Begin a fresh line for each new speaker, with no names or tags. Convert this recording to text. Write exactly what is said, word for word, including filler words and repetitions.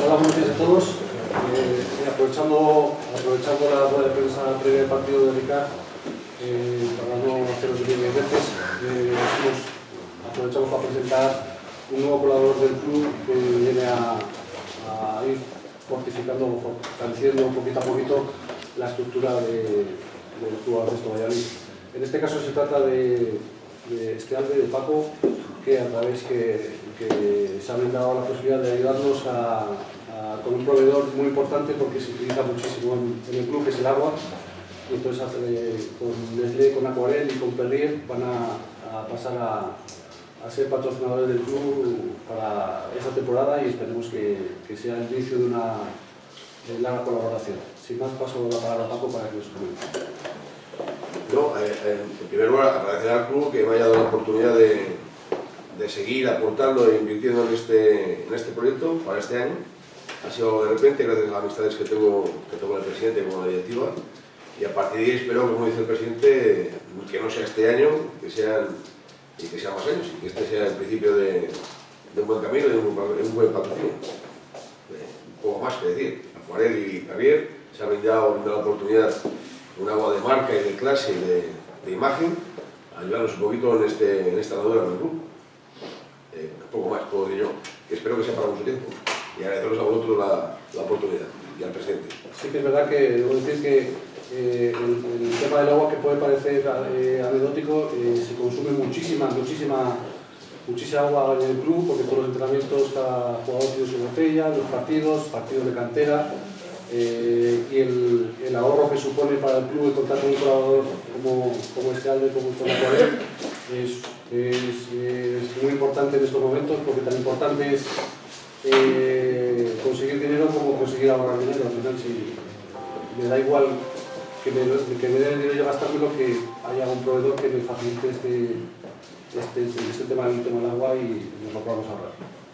Hola, buenos días a todos. Eh, aprovechando, aprovechando la rueda de prensa previa del partido de Ricard, eh, para no haceros de diez veces, eh, hemos, aprovechamos para presentar un nuevo colaborador del club que viene a, a ir fortificando, fortaleciendo un poquito a poquito la estructura de, del Club Baloncesto Valladolid. En este caso se trata de, de Esquealde, de Paco, que a través que, que se ha brindado la posibilidad de ayudarnos a, a, con un proveedor muy importante porque se utiliza muchísimo en, en el club, que es el agua, y entonces eh, con Nestlé, con Aquarel y con Perrier van a, a pasar a, a ser patrocinadores del club para esta temporada y esperemos que, que sea el inicio de una de larga colaboración. Sin más, paso la palabra a Paco para que nos comente.
No, eh, eh, en primer lugar, agradecer al club que me haya dado la oportunidad de, de seguir aportando e invirtiendo en este, en este proyecto para este año. Ha sido de repente, gracias a las amistades que tengo, que tengo con el presidente y con la directiva. Y a partir de ahí espero, como dice el presidente, que no sea este año, que sean, y que sean más años, y que este sea el principio de, de un buen camino y de un, un buen patrocinio. Eh, un poco más que decir. Aquarel y Perrier se ha brindado, brindado la oportunidad, un agua de marca y de clase y de, de imagen, ayudarnos un poquito en, este, en esta andadura del club. Eh, poco más puedo decir yo, que espero que sea para mucho tiempo y agradeceros a vosotros la, la oportunidad y al presidente.
Sí que es verdad que debo decir que eh, el, el tema del agua, que puede parecer eh, anecdótico, eh, se consume muchísima, muchísima, muchísima agua en el club, porque todos los entrenamientos cada jugador tiene su botella, los partidos, partidos de cantera. Eh, y el, el ahorro que supone para el club el contar con un colaborador como, como Esquealde, como Aquarel, es, es, es muy importante en estos momentos, porque tan importante es eh, conseguir dinero como conseguir ahorrar dinero. Al final, si me da igual que me, que me dé el dinero y gastármelo, que haya un proveedor que me facilite este, este, este tema, el tema del agua, y nos lo podamos ahorrar.